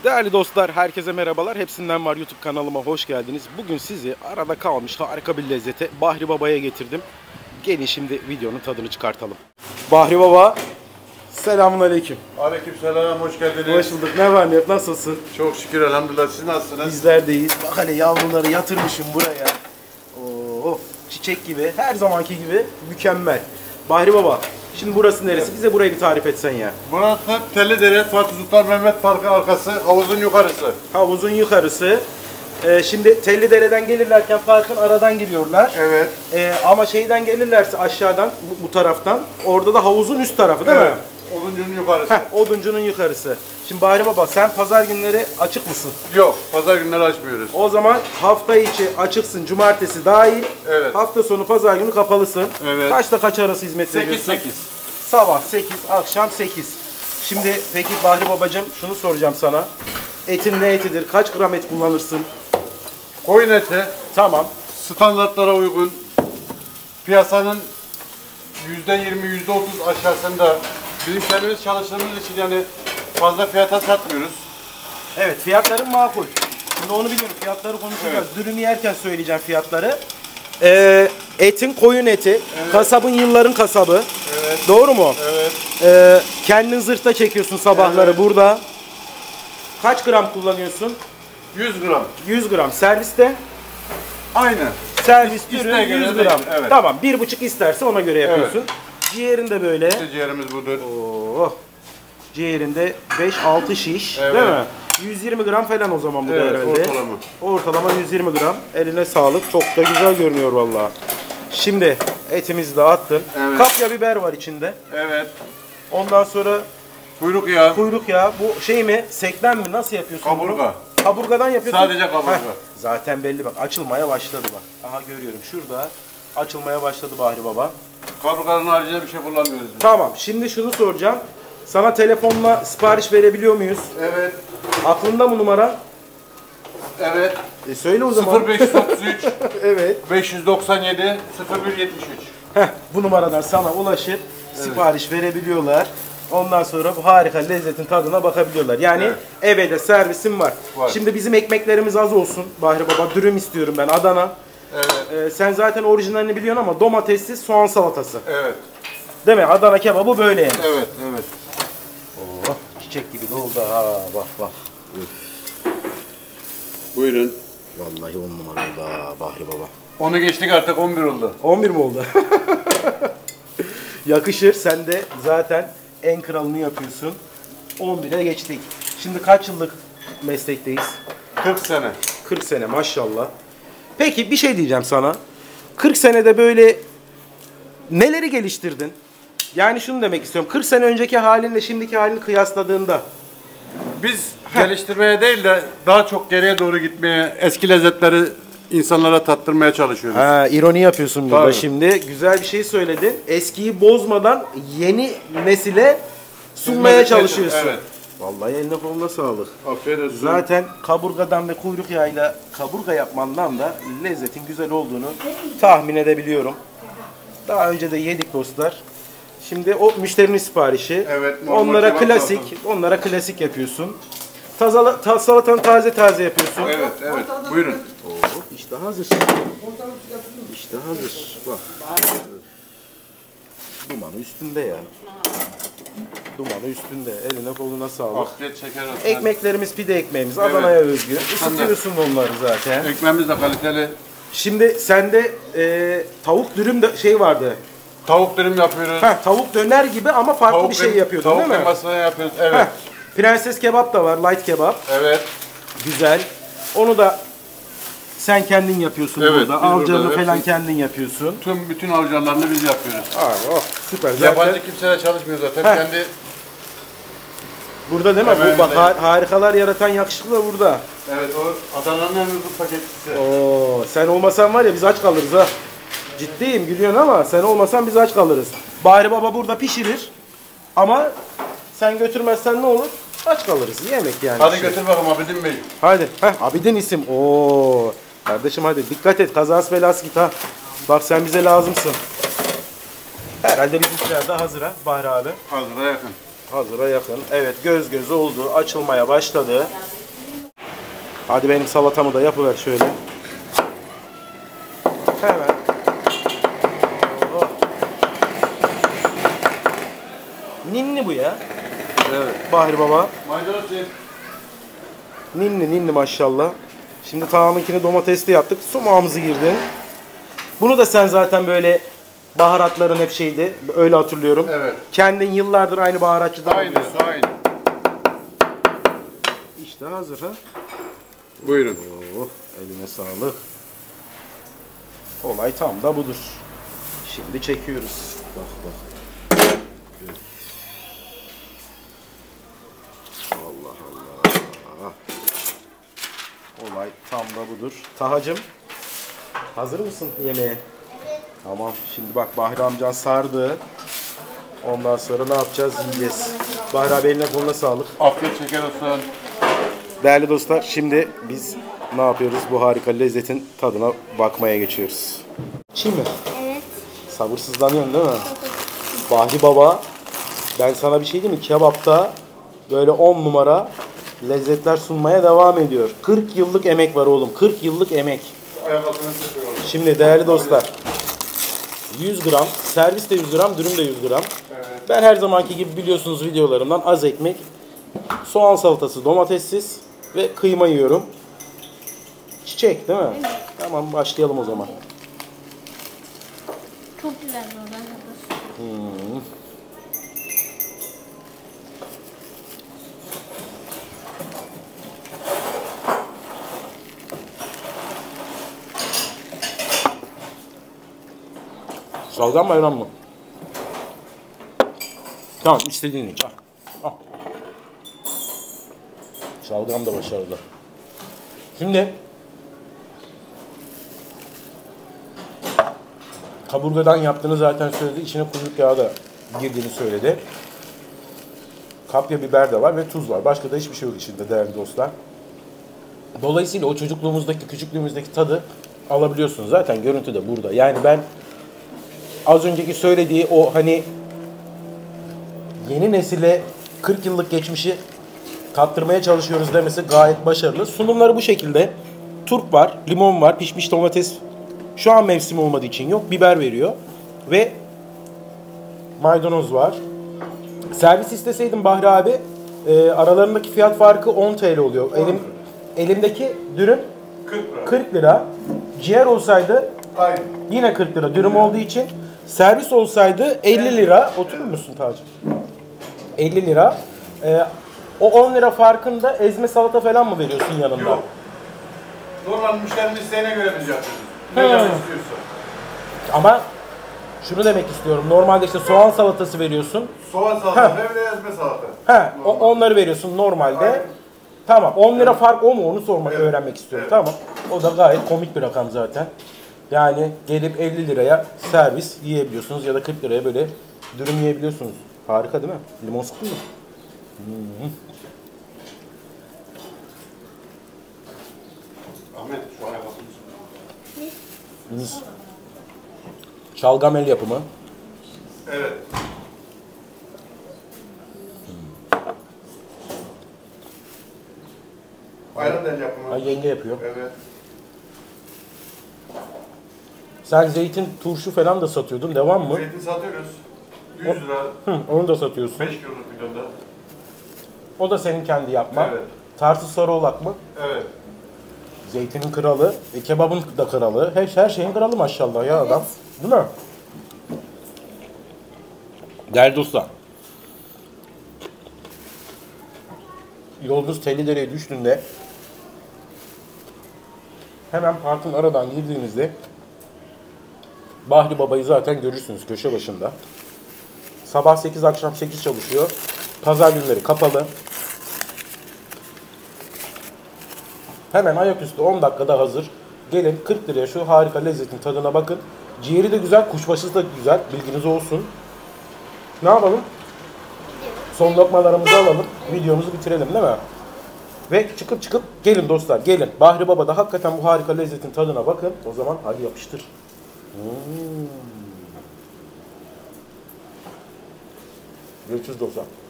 Değerli dostlar, herkese merhabalar. Hepsinden var YouTube kanalıma hoş geldiniz. Bugün sizi arada kalmış harika bir lezzete Bahri Baba'ya getirdim. Gelin şimdi videonun tadını çıkartalım. Bahri Baba, selamünaleyküm. Aleykümselam, hoş geldiniz. Hoş bulduk. Ne var ne yok, nasılsın? Çok şükür elhamdülillah. Siz nasılsınız? Bizler deyiz. Bak hele yavruları yatırmışım buraya. Oo, çiçek gibi, her zamanki gibi mükemmel. Bahri Baba, şimdi burası neresi? Bize burayı bir tarif etsen ya. Burası Tellidere, Fatih Sultan Mehmet Parkı arkası, havuzun yukarısı. Havuzun yukarısı. Şimdi Tellidere'den gelirlerken parkın aradan giriyorlar. Evet. Ama şeyden gelirlerse aşağıdan, bu taraftan, orada da havuzun üst tarafı değil mi? Oduncunun yukarısı. Oduncunun yukarısı. Şimdi Bahri Baba, sen pazar günleri açık mısın? Yok, pazar günleri açmıyoruz. O zaman hafta içi açıksın, cumartesi dahil. Evet. Hafta sonu pazar günü kapalısın. Evet. Kaçta kaç arası hizmet veriyorsun? 8-8. Sabah 8, akşam 8. Şimdi peki Bahri Babacığım, şunu soracağım sana. Etin ne etidir? Kaç gram et kullanırsın? Koyun eti, Tamam. standartlara uygun, piyasanın %20, %30 aşağısında bizim kendimiz çalıştığımız için yani fazla fiyata satmıyoruz. Evet, fiyatların makul. Şimdi onu biliyorum, fiyatları konuşacağız. Evet. Dürümü yerken söyleyeceğim fiyatları. Etin koyun eti, Evet. kasabın yılların kasabı. Evet. Doğru mu? Evet. Kendin zırhta çekiyorsun sabahları Evet. burada. Kaç gram kullanıyorsun? 100 gram. 100 gram. Serviste? Aynı. Servis İsteğe dürüm göre 100 değil, gram. evet. Tamam, 1,5 isterse ona göre yapıyorsun. Ciğerin de böyle. Ciğerimiz budur. Oo. Ciğerinde 5-6 şiş, Evet. değil mi? 120 gram falan o zaman bu da Evet, herhalde. ortalama. Ortalama 120 gram. Eline sağlık. Çok da güzel görünüyor vallahi. Şimdi etimizi de attın. Evet. Kapya biber var içinde. Evet. Ondan sonra Kuyruk yağı. kuyruk yağı. Bu şey mi? Sekmen mi? Nasıl yapıyorsun Kaburga. bunu? Kaburgadan yapıyorsun. Sadece kaburga. Zaten belli bak. Açılmaya başladı bak. Aha görüyorum. Şurada açılmaya başladı Bahri Baba. Kaburganın haricinde bir şey kullanmıyoruz biz. Tamam. Şimdi şunu soracağım. Sana telefonla sipariş verebiliyor muyuz? Evet. Aklında mı numara? Evet. Söyle o zaman. 0533 Evet. 597 0173. Bu numaradan sana ulaşıp sipariş verebiliyorlar. Ondan sonra bu harika lezzetin tadına bakabiliyorlar. Yani eve de servisim var. Şimdi bizim ekmeklerimiz az olsun. Bahri Baba, dürüm istiyorum ben, Adana. Evet. Sen zaten orijinalini biliyorsun ama domatessiz soğan salatası. Evet. Değil mi? Adana kebabı böyle yani. Evet. Evet. Oh, çiçek gibi doldu ha, bak bak. Buyurun. Vallahi 10 numara oldu ha Bahri Baba. Onu geçtik artık 11 oldu. 11 mi oldu? Yakışır. Sen de zaten en kralını yapıyorsun. 11'e geçtik. Şimdi kaç yıllık meslekteyiz? 40 sene. 40 sene maşallah. Peki bir şey diyeceğim sana. 40 senede böyle neleri geliştirdin? Yani şunu demek istiyorum. 40 sene önceki halinle şimdiki halini kıyasladığında. Biz geliştirmeye değil de daha çok geriye doğru gitmeye, eski lezzetleri insanlara tattırmaya çalışıyoruz. Ha, ironi yapıyorsun burada Tabii. şimdi. Güzel bir şey söyledin. Eskiyi bozmadan yeni nesile sunmaya çalışıyorsun. Evet. Vallahi eline koluna sağlık. Afiyet olsun. Zaten kaburgadan ve kuyruk yağıyla kaburga yapmandan da lezzetin güzel olduğunu tahmin edebiliyorum. Daha önce de yedik dostlar. Şimdi o müşterinin siparişi. Evet, normal Onlara kebap klasik, lazım. onlara klasik yapıyorsun. Salatanı taze taze yapıyorsun. Evet, evet. Buyurun. Oo, işte hazır. İşte hazır. Bak. Dumanı üstünde ya. Dumanı üstünde. Eline koluna sağlık. Afiyet şeker olsun. Ekmeklerimiz pide ekmeğimiz. Evet. Adana'ya özgü. Isıtıyorsun onları zaten. Ekmeğimiz de kaliteli. Şimdi sende tavuk dürüm de şey vardı. Tavuk dürüm yapıyoruz. Tavuk döner gibi ama farklı bir şey yapıyordun değil mi? Tavuk kıymasını yapıyoruz. Evet. Prenses kebap da var. Light kebap. Evet. Güzel. Onu da sen kendin yapıyorsun Evet, burada. biz Alcanı burada falan hepsi- kendin yapıyorsun. Bütün avcılarını biz yapıyoruz. Oh, süper. Zaten Yabancı kimseyle çalışmıyor zaten. Kendi burada değil mi? Hemen Bu bak öyle. harikalar yaratan yakışıklı da burada. evet o Adana'nın en uygun paketçisi. Oo, sen olmasan var ya biz aç kalırız ha. Ciddiyim, gülüyorsun ama sen olmasan biz aç kalırız. Bahri Baba burada pişirir ama sen götürmezsen ne olur? Aç kalırız. Yemek yani. Hadi götür bakalım Abidin Bey. Hadi. Abidin isim. Oo. Kardeşim hadi dikkat et. Kazası belası git ha. Bak sen bize lazımsın. Herhalde bizimkiler de hazır ha Bahri abi. Hazıra yakın. Hazıra yakın. Evet, göz göze oldu. Açılmaya başladı. Hadi benim salatamı da yapıver şöyle. Hemen. Oh. Ninni bu ya. Evet. Bahri baba. Maydanoz ye. Ninni maşallah. Şimdi tağımınkini domatesli yaptık. Sumağımızı girdin. Bunu da sen zaten böyle baharatların hep şeydi. Öyle hatırlıyorum. Evet. Kendin yıllardır aynı baharatçıdan Aynen, alıyorsun. aynen. İşte hazır ha. Buyurun. Oh, eline sağlık. Olay tam da budur. Şimdi çekiyoruz. Bak bak. Allah Allah. Olay tam da budur. Tahacım, hazır mısın yemeğe? Evet. Tamam. Şimdi bak Bahri amcan sardı. Ondan sonra ne yapacağız? Yiyeceğiz. Bahri abi eline koluna sağlık. Afiyet şeker olsun. Değerli dostlar, şimdi biz ne yapıyoruz? Bu harika lezzetin tadına bakmaya geçiyoruz. Çiğ mi? Evet. Sabırsızlanıyorsun değil mi? Bahri baba, ben sana bir şey diyeyim mi? Kebapta böyle 10 numara lezzetler sunmaya devam ediyor. 40 yıllık emek var oğlum. 40 yıllık emek. Ayak altına çekiyorum. Şimdi değerli dostlar, 100 gram, servis de 100 gram, dürüm de 100 gram. Evet. Ben her zamanki gibi biliyorsunuz videolarımdan az ekmek, soğan salatası domatessiz ve kıyma yiyorum. Çiçek değil mi? Evet. Tamam, başlayalım o zaman. Çok güzel orada. Şalgam bayram mı? Tamam, istediğin gibi. Al. Şalgam da başarılı. Şimdi kaburgadan yaptığını zaten söyledi. İçine kuyruk yağı da girdiğini söyledi. Kapya biber de var ve tuz var. Başka da hiçbir şey yok içinde değerli dostlar. Dolayısıyla o çocukluğumuzdaki, küçüklüğümüzdeki tadı alabiliyorsunuz. Zaten görüntü de burada. Yani ben az önceki söylediği o hani yeni nesile 40 yıllık geçmişi tattırmaya çalışıyoruz demesi gayet başarılı. Sunumları bu şekilde. Turp var, limon var, pişmiş domates. Şu an mevsimi olmadığı için yok. Biber veriyor. Ve maydanoz var. Servis isteseydim Bahri abi, aralarındaki fiyat farkı 10 TL oluyor. Elimdeki dürüm 40 lira. Ciğer olsaydı Aynen. yine 40 lira. Dürüm olduğu için servis olsaydı 50 lira. Oturur musun Tacım? 50 lira. O 10 lira farkında ezme salata falan mı veriyorsun yanında? Yok. Normal müşterinin isteğine göre biz yapıyoruz. Ne canı istiyorsa. Ama şunu demek istiyorum. Normalde işte soğan salatası veriyorsun. Soğan salata ve ezme salata. Onları veriyorsun normalde. Aynen. Tamam. 10 lira fark o mu? Onu sormak, Evet. öğrenmek istiyorum. Evet. Tamam. O da gayet komik bir rakam zaten. Yani gelip 50 liraya servis yiyebiliyorsunuz ya da 40 liraya böyle dürüm yiyebiliyorsunuz. Harika değil mi? Limon sıktın mı? Ahmet şu an yapalım. Mis. Şalgam el yapımı. Evet. Ayran el yapımı. Ha, yenge yapıyor. Evet. Sen zeytin, turşu falan da satıyordun. Devam mı? Zeytin satıyoruz. 100 lira. Onu da satıyorsun. 5 kiloluk bidonda. O da senin kendi yapman. Evet. Tartı sarı olak mı? Evet. Zeytinin kralı, kebabın da kralı. Her şeyin kralı maşallah ya adam. Değil mi? Değerli dostlar. Yolunuz Tellidere'ye düştüğünde hemen parkın aradan girdiğinizde Bahri Baba'yı zaten görürsünüz köşe başında. Sabah 8 akşam 8 çalışıyor. Pazar günleri kapalı. Hemen ayaküstü 10 dakikada hazır. Gelin 40 liraya şu harika lezzetin tadına bakın. Ciğeri de güzel, kuşbaşısı da güzel. Bilginiz olsun. Ne yapalım? Son lokmalarımızı alalım. Videomuzu bitirelim değil mi? Ve çıkıp gelin dostlar gelin. Bahri Baba'da hakikaten bu harika lezzetin tadına bakın. O zaman hadi yapıştır. Görüşürüz dostlar.